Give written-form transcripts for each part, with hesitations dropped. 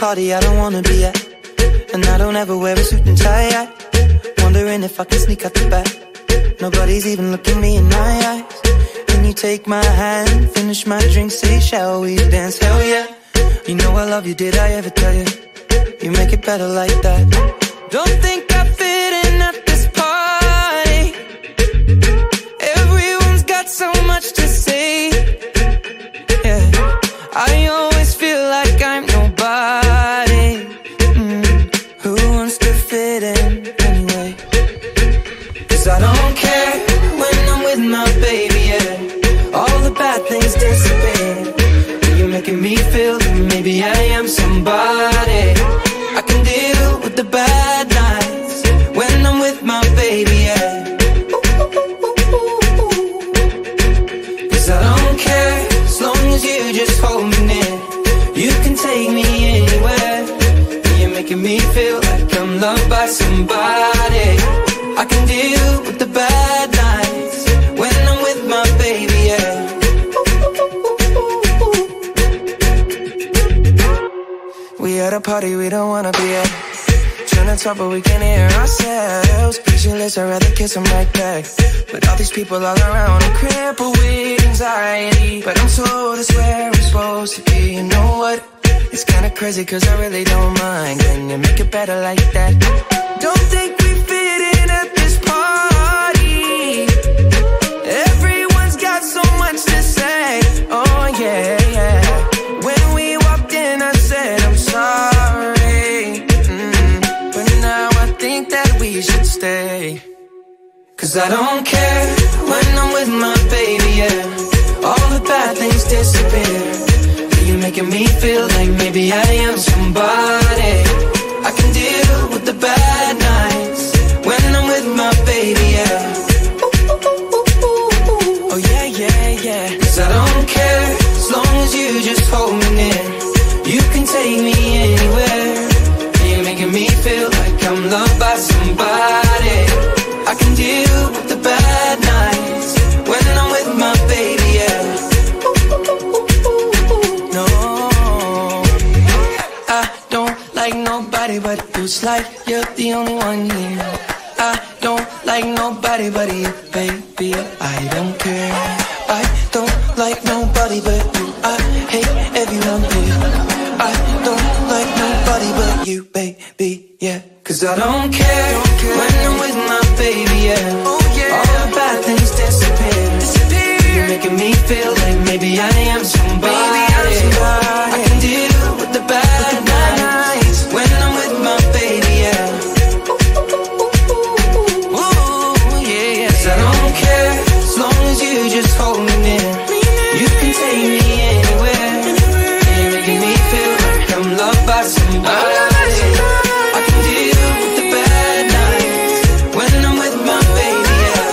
party I don't wanna be at, and I don't ever wear a suit and tie yet. Wondering if I can sneak out the back. Nobody's even looking me in my eyes. When you take my hand, finish my drink, say shall we dance? Hell yeah. You know I love you, did I ever tell you? You make it better like that. Don't think I fit in at this party. Everyone's got so much to say. Yeah, I always feel like I'm nobody. Who wants to fit in anyway? 'Cause I don't care when I'm with my baby, yeah. All the bad things disappear. You're making me feel that maybe I am somebody. I can deal with the bad nights when I'm with my baby, yeah. 'Cause I don't care as long as you just hold me near. You can take me anywhere. You're making me feel like I'm loved by somebody. I can deal with the bad nights when I'm with my baby, yeah. We at a party we don't wanna be at. Trying to talk but we can't hear ourselves. Pictureless, I'd rather kiss them right back. But all these people all around, I'm crippled with anxiety. But I'm told it's where I'm supposed to be. You know what? It's kinda crazy 'cause I really don't mind. Can you make it better like that? Don't think we fit in at this party. Everyone's got so much to say. Oh yeah, yeah. When we walked in I said I'm sorry. But now I think that we should stay. 'Cause I don't care when I'm with my baby, yeah. All the bad things disappear. You're making me feel like maybe I am somebody. I can deal with the bad nights when I'm with my baby, yeah. Oh yeah, yeah, yeah. 'Cause I don't care as long as you just hold me near. You can take me anywhere. You're making me feel like I'm loved by somebody. I can deal with the bad nights when I'm with my baby, yeah. No, I don't like nobody but you. It's like you're the only one here. I don't like nobody but you, baby. I don't care. I don't like nobody but you. I hate everyone here. I don't like nobody but you, baby, yeah. 'Cause I don't care when I'm with my baby, yeah. Oh yeah. All the bad things disappear. You're making me feel like maybe I am somebody. I can deal with the bad nights when I'm with my baby, yeah. Ooh, yeah. 'Cause I don't care as long as you just hold me near. You can take me anywhere. You're making me feel like I'm loved by somebody. I can deal with the bad nights when I'm with my baby, yeah.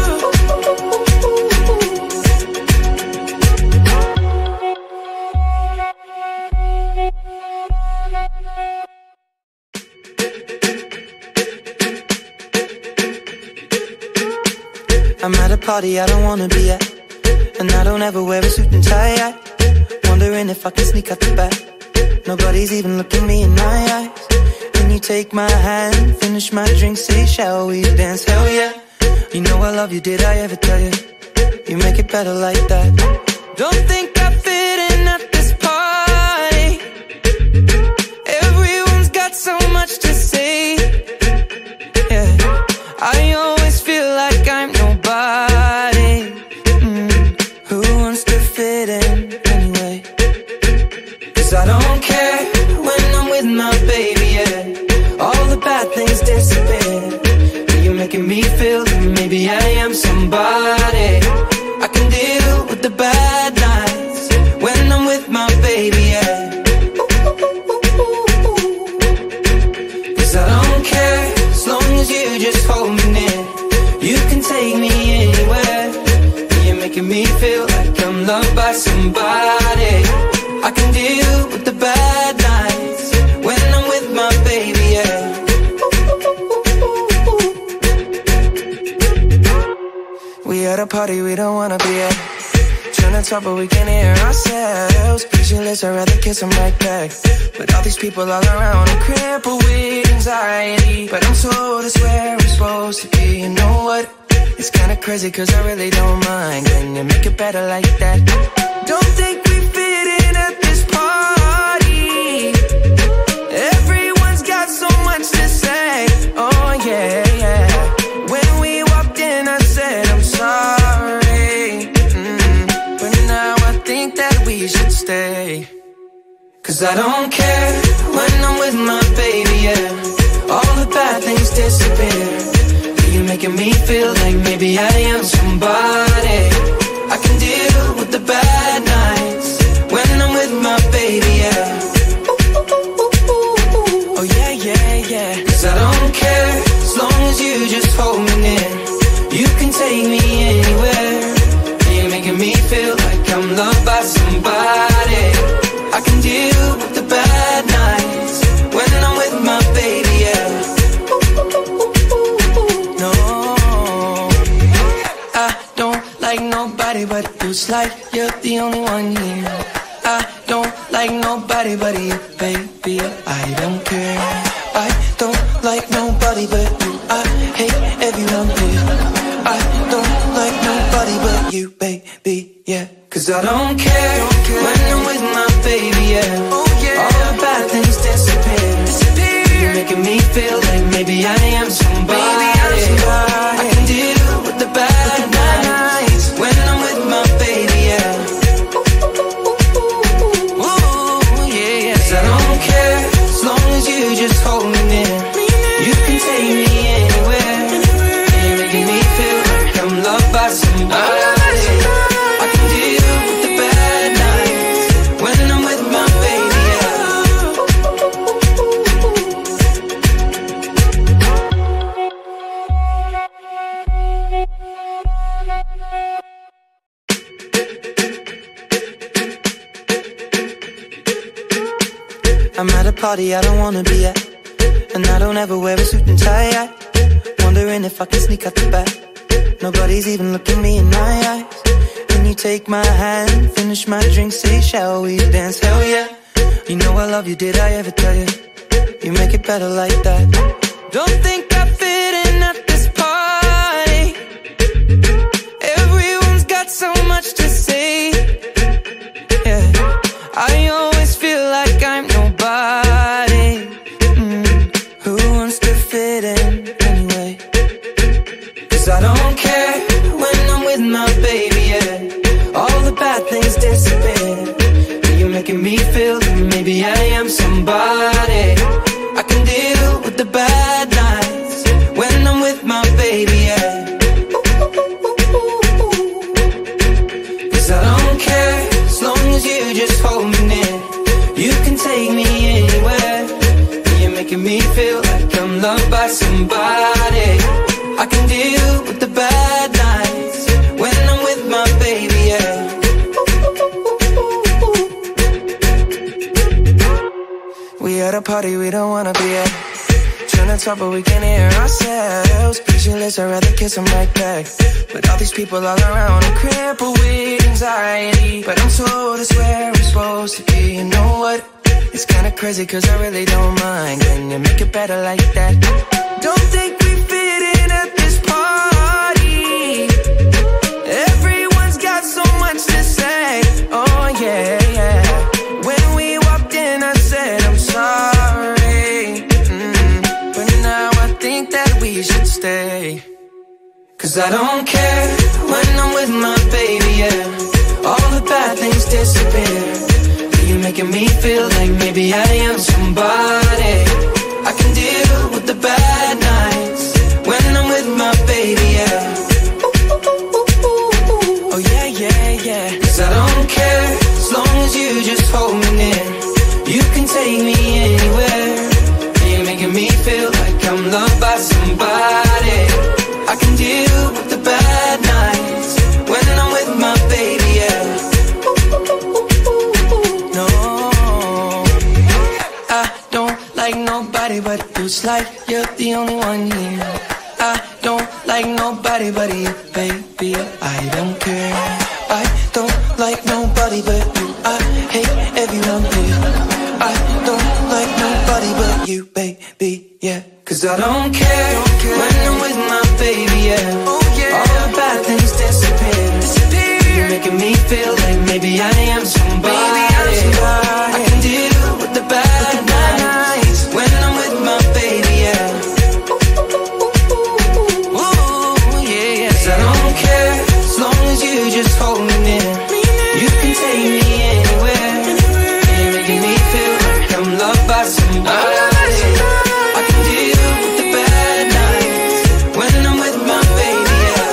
I'm at a party I don't wanna be at, and I don't ever wear a suit and tie yet. Wondering if I can sneak out the back. Nobody's even looking me in my eyes. When you take my hand, finish my drink, say shall we dance? Hell yeah. You know I love you, did I ever tell you? You make it better like that. Don't think I fit in at this party. Everyone's got so much to say. Yeah, I always feel like I'm nobody. Who wants to fit in anyway? 'Cause I don't care when I'm with my baby, yeah. All the bad things disappear. You're making me feel that maybe I am somebody. I can deal with the bad nights when I'm with my baby, yeah. 'Cause I don't care as long as you just hold me near. You can take me anywhere. You're making me feel like I'm loved by somebody. I can deal with the bad nights when I'm with my baby, yeah. We at a party we don't wanna be at. Trying to talk but we can't hear ourselves. Pictureless, I'd rather kiss them right back. But all these people all around, I'm crippled with anxiety. But I'm told it's where I'm supposed to be. You know what? It's kinda crazy cause I really don't mind. Can you make it better like that? Don't think we fit in at this party. Everyone's got so much to say. Oh yeah, yeah. When we walked in I said I'm sorry. But now I think that we should stay. Cause I don't care when I'm with my baby, yeah. All the bad things disappear. You're making me feel like maybe I am somebody. I can deal with the bad nights when I'm with my baby, yeah. Oh yeah, yeah, yeah. Cause I don't care as long as you just hold me near. You can take me anywhere. You're making me feel like I'm loved by somebody. I can deal with the bad nights when I'm with my baby, yeah. Nobody but you, it's like you're the only one here. I don't like nobody but you, baby. I don't care. I don't like nobody but you. I hate everyone here. I don't like nobody but you, baby, yeah. Cause I don't care when I'm with my baby, yeah. Oh, yeah. All the bad things disappear. You're making me feel like maybe I am somebody. I can deal with the bad nights when I'm with my baby, yeah. Ooh, yeah, yeah. 'Cause I don't care as long as you just hold me near. You can take me anywhere. You're making me feel like I'm loved by somebody. I can deal with the bad nights when I'm with my baby, yeah. I'm at a party I don't wanna be at, and I don't ever wear a suit and tie. Wondering if I can sneak out the back. Nobody's even looking me in my eyes. Can you take my hand, finish my drink, say shall we dance? Hell yeah. You know I love you, did I ever tell you? You make it better like that. Don't think I fit in at this party. Everyone's got so much to say. Yeah, I always feel like I'm nobody. Who wants to fit in anyway? 'Cause I don't care when I'm with my baby, yeah. All the bad things disappear. You're making me feel that maybe I am somebody. I can deal with the bad nights when I'm with my baby, yeah. 'Cause I don't care as long as you just hold me near. You can take me anywhere. You're making me feel like I'm loved by somebody. I can deal with the bad nights when I'm with my baby, yeah. We at a party we don't wanna be at. Trying to talk but we can't hear ourselves. Pictureless, I'd rather kiss them right back. But all these people all around, I'm crippled with anxiety. But I'm told it's where I'm supposed to be. You know what? It's kinda crazy cause I really don't mind. Can you make it better like that? Don't think we fit in at this party. Everyone's got so much to say. Oh yeah, yeah. When we walked in I said I'm sorry. But now I think that we should stay. 'Cause I don't care when I'm with my baby, yeah. All the bad things disappear. You're making me feel like maybe I am somebody. I can deal with the bad nights when I'm with my baby, yeah. Oh yeah, yeah, yeah. 'Cause I don't care as long as you just hold me near. You can take me anywhere. You're making me feel like I'm loved by somebody. I can deal with the bad nights when I'm with my baby, yeah. No, I don't like nobody but you. It's like you're the only one here. I don't like nobody but you, baby. I don't care. I don't like nobody but you. I hate everyone here. I don't like nobody but you, baby, yeah. Cause I don't care when I'm with my baby, yeah. Oh, yeah. All the bad things disappear. You're making me feel like maybe I am somebody. I can deal with the bad nights when I'm with my baby, yeah. Ooh, yeah. Cause I don't care as long as you just hold me near. You can take me anywhere. You're making me feel like I'm loved by somebody. I can deal with the bad nights when I'm with my baby, yeah.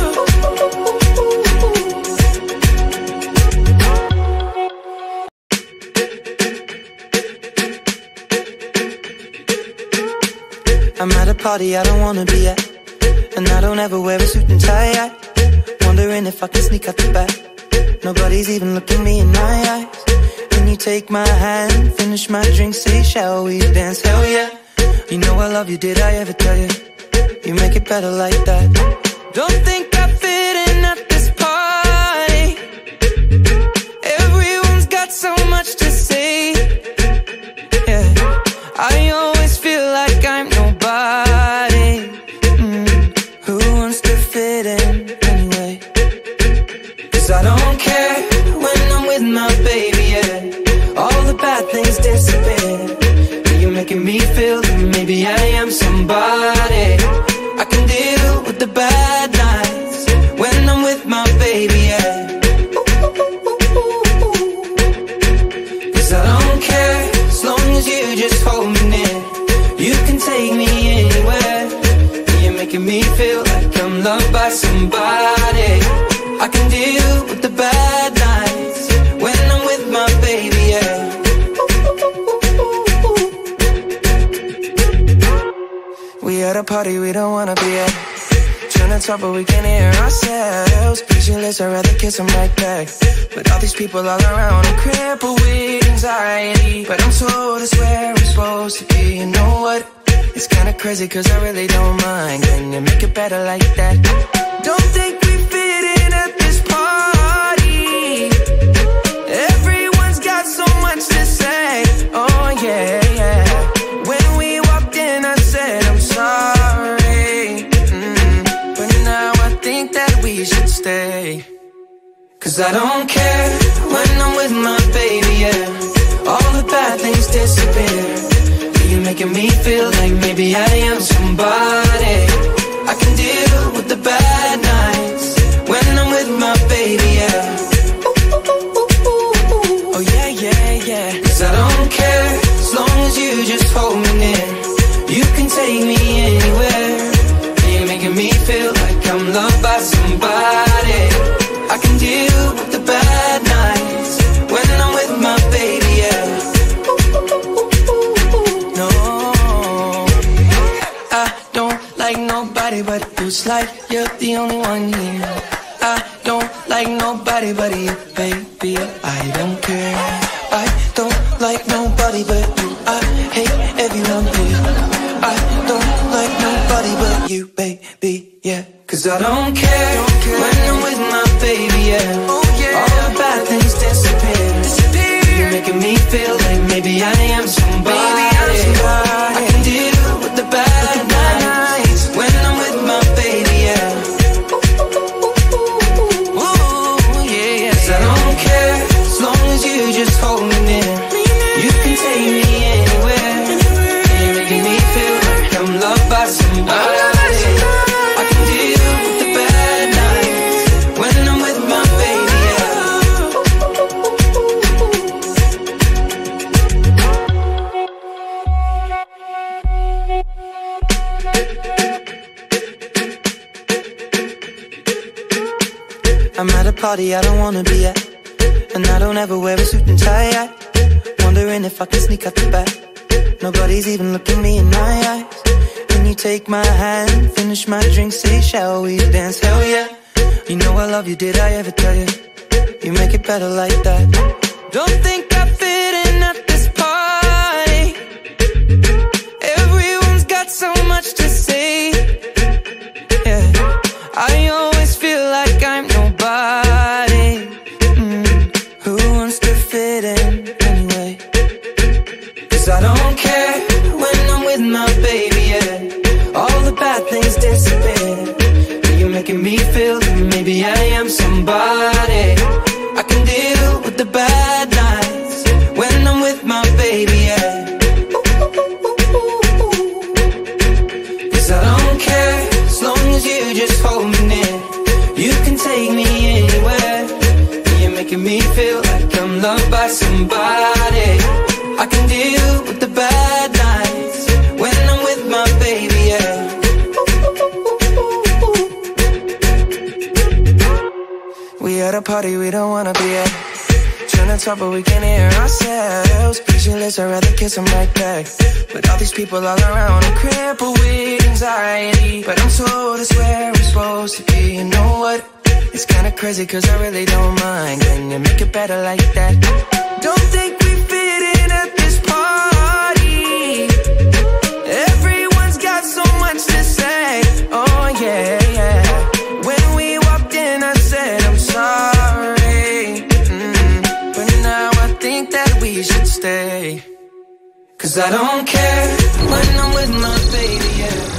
I'm at a party I don't wanna be at, and I don't ever wear a suit and tie. Wondering if I can sneak out the back. Nobody's even looking me in my eyes. Can you take my hand, finish my drink, say shall we dance? Hell yeah. You know I love you, did I ever tell you? You make it better like that. Don't think I fit in at this party. Everyone's got so much to say. Yeah, I always feel like I'm nobody. Who wants to fit in anyway? Cause I don't care when I'm with my baby, yeah. All the bad things disappear. You're making me feel that maybe I am somebody. I can deal with the bad nights when I'm with my baby, yeah. Cause I don't care as long as you just hold me near. You can take me anywhere. You're making me feel like I'm loved by somebody. I can deal with the bad nights when I'm with my baby, yeah. We at a party we don't wanna be at. Trying to talk but we can't hear ourselves. Pictureless, I'd rather kiss them right back. But all these people all around, I'm crippled with anxiety. But I'm told it's where I'm supposed to be. You know what? It's kinda crazy cause I really don't mind. Can you make it better like that? Don't think we fit in at this party. Everyone's got so much to say. Oh yeah, yeah. When we walked in I said I'm sorry. But now I think that we should stay. Cause I don't care when I'm with my baby, yeah. All the bad things disappear. You're making me feel like maybe I am somebody. I can deal with the bad nights when I'm with my baby, yeah. Oh yeah, yeah, yeah. Cause I don't care as long as you just hold me near. You can take me anywhere. You're making me feel like I'm loved by somebody. I can deal with the bad nights when I'm with my baby, yeah. No, I don't like nobody but you. It's like you're the only one here. I don't like nobody but you, baby. I don't care. I don't like nobody but you. I hate everyone here. I don't like nobody but you, baby, yeah. Cause I don't care when I'm with my baby, yeah. Oh, yeah. All the bad things disappear. You're making me feel like maybe I am somebody. I can deal with the bad nights when I'm with my baby, yeah. Ooh, yeah. Cause I don't care as long as you just hold me near. You can take me anywhere. You're making me feel like I'm loved by somebody. I can deal with the bad nights when I'm with my baby, yeah. I'm at a party I don't wanna be at, and I don't ever wear a suit and tie. Wondering if I can sneak out the back. Nobody's even looking me in my eyes. Can you take my hand, finish my drink, say shall we dance? Hell yeah. You know I love you, did I ever tell you? You make it better like that. Don't think I fit in at this party. Everyone's got so much to say. Yeah, I always feel like I'm nobody. as you just hold me near. You can take me anywhere. You're making me feel like I'm loved by somebody. I can deal with the bad nights when I'm with my baby, yeah. We at a party we don't wanna be at. Trying to talk but we can't hear ourselves. Pictureless, I'd rather kiss them right back. But all these people all around, I'm crippled with anxiety. But I'm told it's where I'm supposed to be. You know what? It's kinda crazy cause I really don't mind. Can you make it better like that? Don't think we fit in at this party. Everyone's got so much to say. Oh yeah, yeah. When we walked in I said I'm sorry. But now I think that we should stay. Cause I don't care when I'm with my baby, yeah.